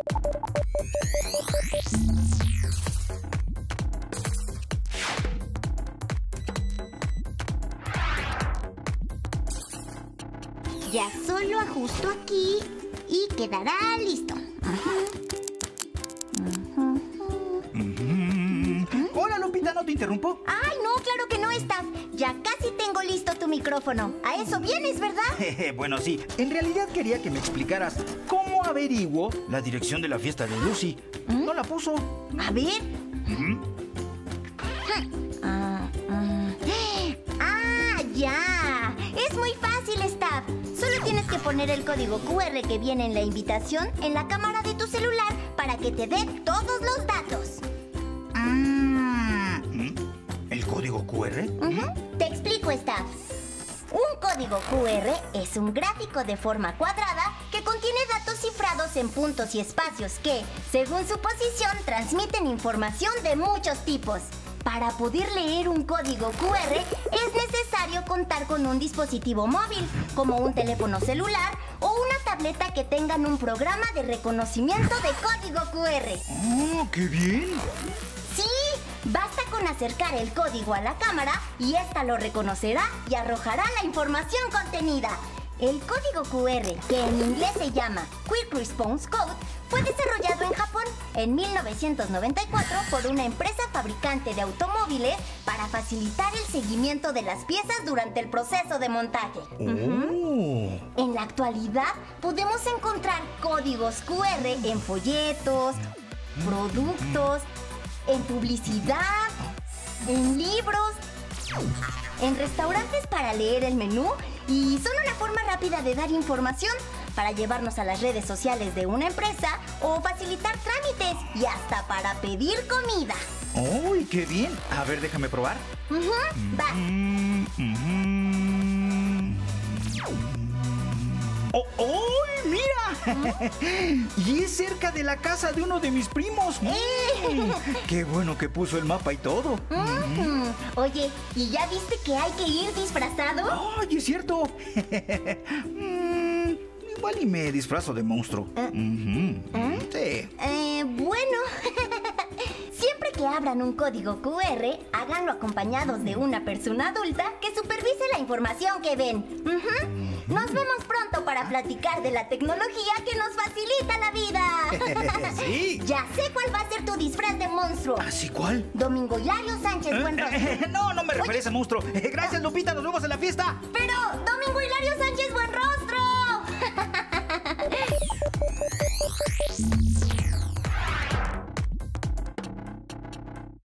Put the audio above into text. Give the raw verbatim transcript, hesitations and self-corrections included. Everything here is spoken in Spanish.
Ya solo ajusto aquí y quedará listo. Hola, Lupita, ¿no te interrumpo? Ay, no, claro que no, Staff. Ya casi tengo listo tu micrófono. A eso vienes, ¿verdad? Bueno, sí. En realidad quería que me explicaras cómo averiguo la dirección de la fiesta de Lucy. ¿Mm? ¿No la puso? A ver. ¿Mm? Ah, ah. ¡Ah, ya! Es muy fácil, Staff. Solo tienes que poner el código cu erre que viene en la invitación en la cámara de tu celular para que te dé todos los datos. Ah, ¿el código cu erre? Uh-huh. Te explico, Staff. Un código cu erre es un gráfico de forma cuadrada que contiene datos cifrados en puntos y espacios que, según su posición, transmiten información de muchos tipos. Para poder leer un código cu erre es necesario contar con un dispositivo móvil, como un teléfono celular o una tableta que tengan un programa de reconocimiento de código cu erre. ¡Oh, qué bien! ¡Sí! Basta con acercar el código a la cámara y ésta lo reconocerá y arrojará la información contenida. El código cu erre, que en inglés se llama Quick Response Code, fue desarrollado en Japón en mil novecientos noventa y cuatro por una empresa fabricante de automóviles para facilitar el seguimiento de las piezas durante el proceso de montaje. Oh. Uh-huh. En la actualidad podemos encontrar códigos cu erre en folletos, productos, en publicidad, en libros, en restaurantes para leer el menú y son una forma rápida de dar información para llevarnos a las redes sociales de una empresa o facilitar trámites y hasta para pedir comida. ¡Uy, qué bien! A ver, déjame probar. Uh-huh. Va. Mm, mm, ¡Oh, oh! ¡Mira! Y es cerca de la casa de uno de mis primos. ¡Eh! ¡Qué bueno que puso el mapa y todo! Uh-huh. Oye, ¿y ya viste que hay que ir disfrazado? ¡Ay, es cierto! mm, igual y me disfrazo de monstruo. ¿Eh? Uh-huh. ¿Eh? Sí. Eh, bueno... Siempre que abran un código cu erre, háganlo acompañados de una persona adulta que supervise la información que ven. Uh-huh. Nos vemos pronto para platicar de la tecnología que nos facilita la vida. Sí. Ya sé cuál va a ser tu disfraz de monstruo. ¿Así cuál? Domingo Hilario Sánchez Buenrostro. No, no me refería a ese monstruo. Gracias, Lupita. Nos vemos en la fiesta. Pero, Domingo Hilario Sánchez Buenrostro.